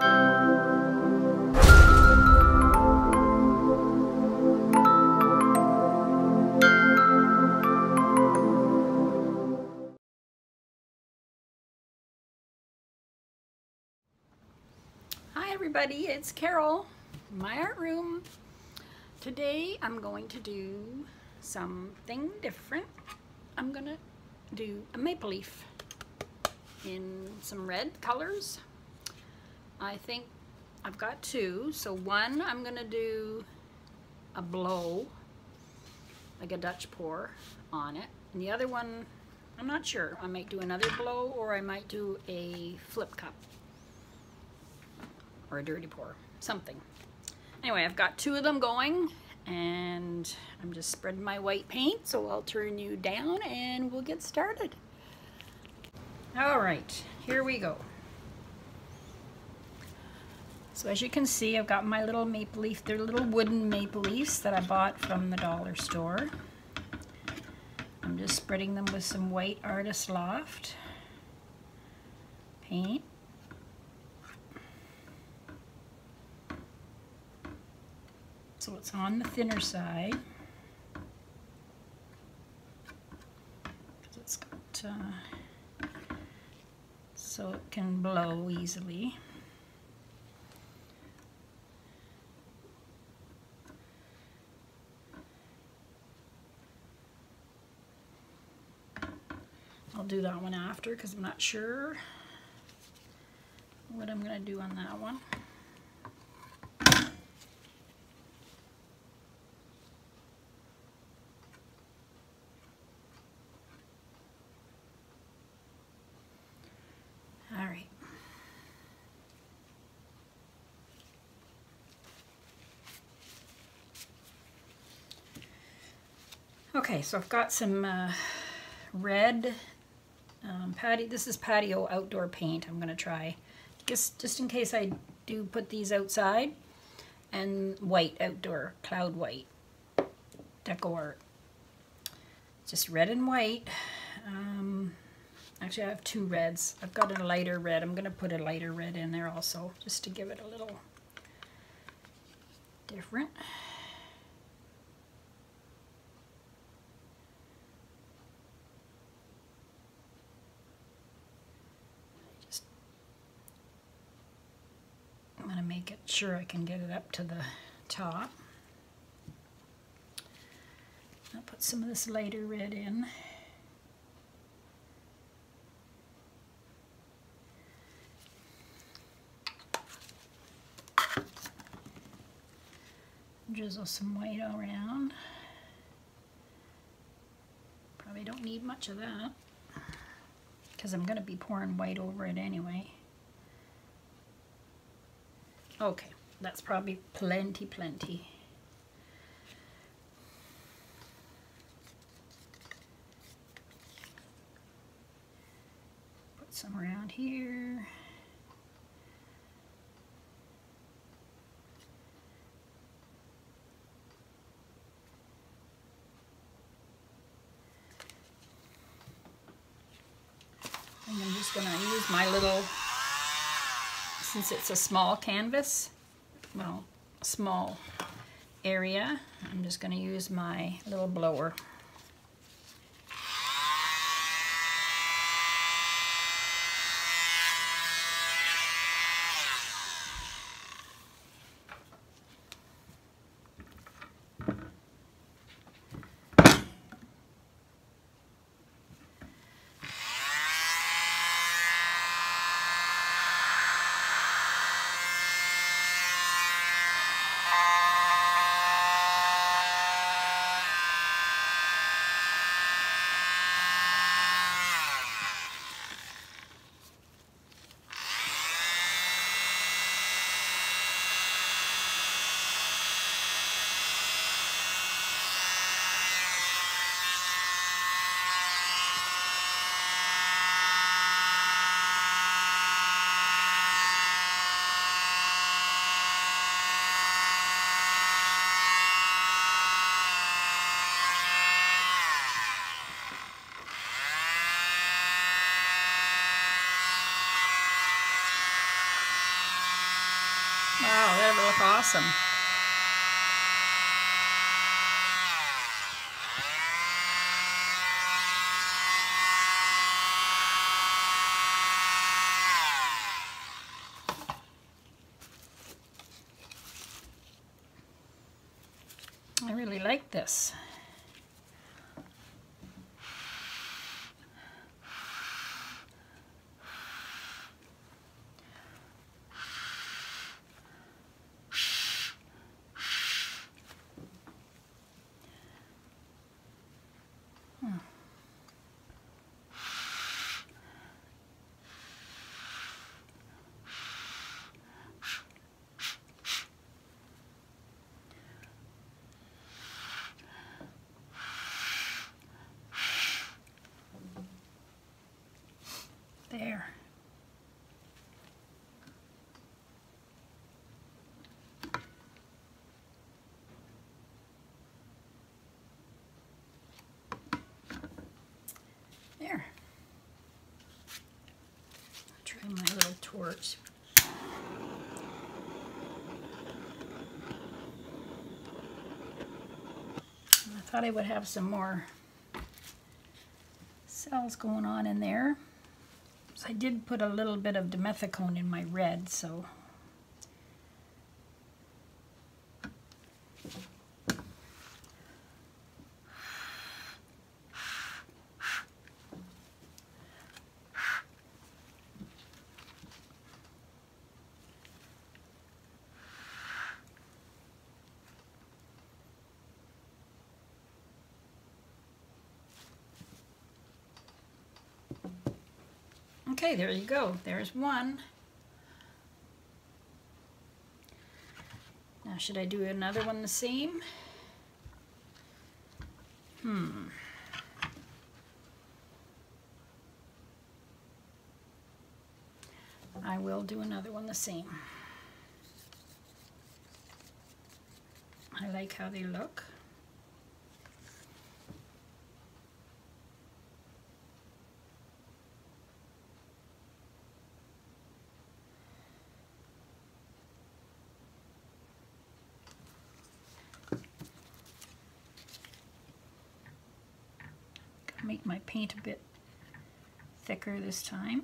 Hi everybody, it's Carole, my art room. Today I'm going to do something different. I'm gonna do a maple leaf in some red colors. I think I've got two. So one, I'm gonna do a blow, like a Dutch pour on it. And the other one, I'm not sure. I might do another blow or I might do a flip cup. Or a dirty pour, something. Anyway, I've got two of them going and I'm just spreading my white paint, so I'll turn you down and we'll get started. All right, here we go. So as you can see, I've got my little maple leaf. They're little wooden maple leaves that I bought from the dollar store. I'm just spreading them with some white Artist Loft paint. So it's on the thinner side. It's got, so it can blow easily. I'll do that one after because I'm not sure what I'm going to do on that one. All right. Okay, so I've got some red this is patio outdoor paint I'm going to try. Just in case I do put these outside. And white outdoor, cloud white, deco art. Just red and white. Actually I have two reds. I've got a lighter red. I'm going to put a lighter red in there also, just to give it a little different. I'm going to make it sure I can get it up to the top. I'll put some of this lighter red in. Drizzle some white around. Probably don't need much of that because I'm going to be pouring white over it anyway. Okay, that's probably plenty. Put some around here. And I'm just going to use my little, since it's a small canvas, well, small area, I'm just going to use my little blower. Wow, that would look awesome. I really like this. There. There. I'll try my little torch. I thought I would have some more cells going on in there. So I did put a little bit of dimethicone in my red, so okay, there you go. There's one. Now, should I do another one the same? I will do another one the same. I like how they look. Make my paint a bit thicker this time.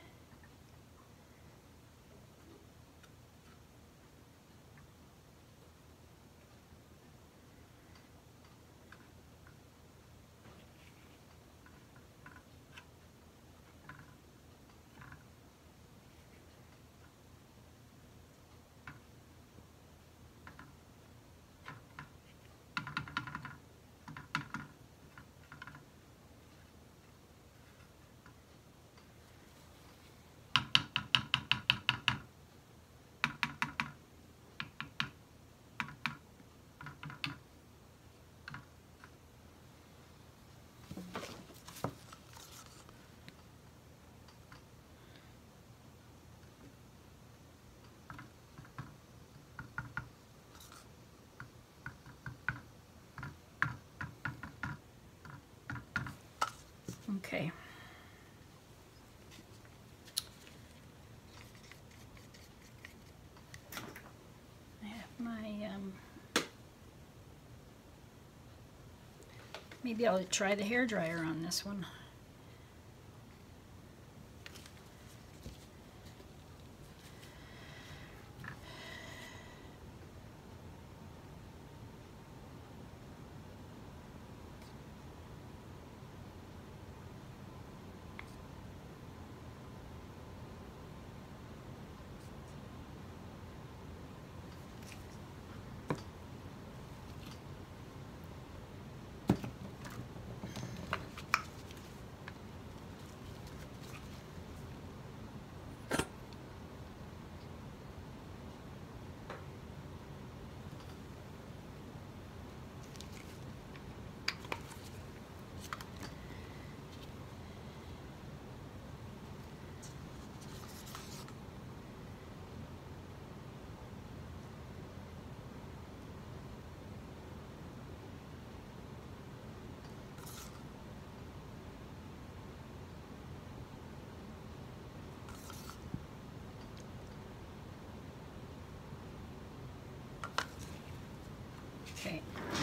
Okay. I have my, maybe I'll try the hairdryer on this one. Okay.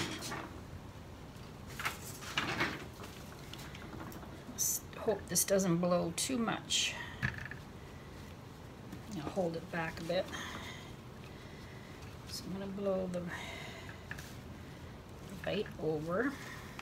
Let's hope this doesn't blow too much. I'll hold it back a bit. So I'm going to blow the white over.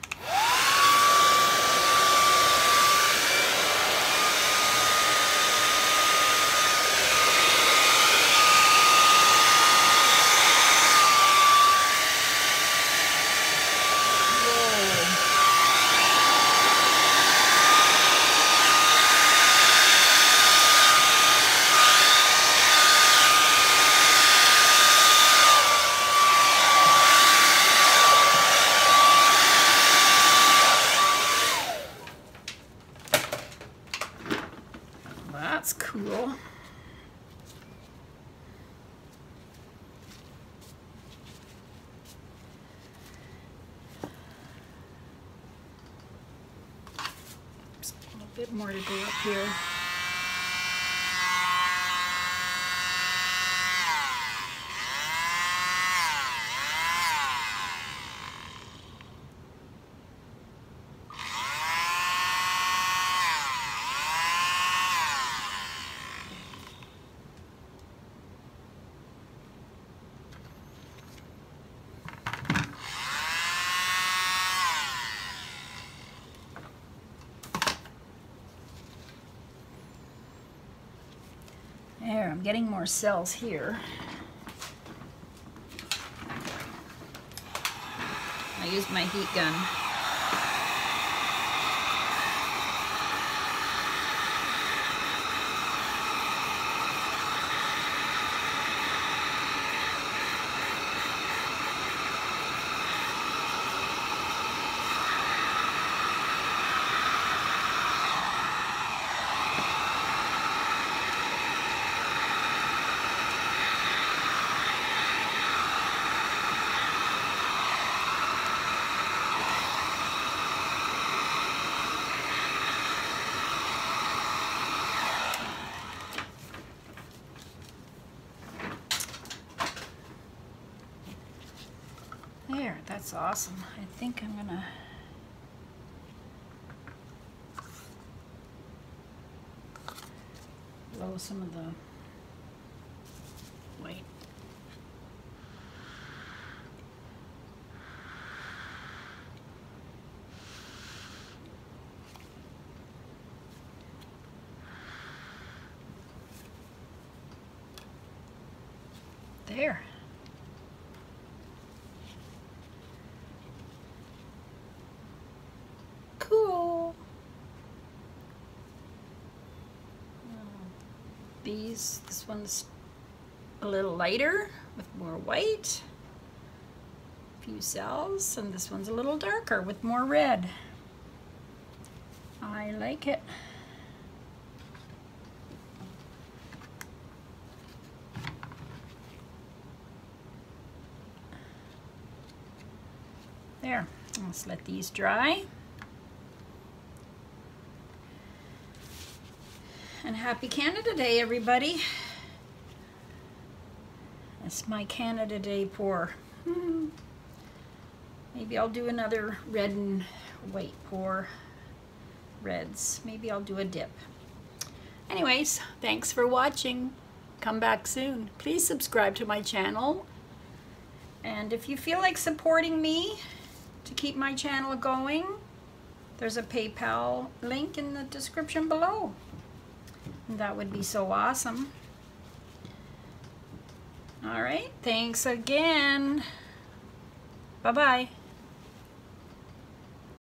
That's cool. Just a little bit more to do up here. There, I'm getting more cells here. I used my heat gun. There, that's awesome. I think I'm gonna blow some of the white. There. Cool. This one's a little lighter with more white, a few cells, and this one's a little darker with more red. I like it. There, let's let these dry. And happy Canada Day, everybody. That's my Canada Day pour. Maybe I'll do another red and white pour. Reds. Maybe I'll do a dip. Anyways, thanks for watching. Come back soon. Please subscribe to my channel. And if you feel like supporting me to keep my channel going, there's a PayPal link in the description below. That would be so awesome. All right, thanks again. Bye-bye.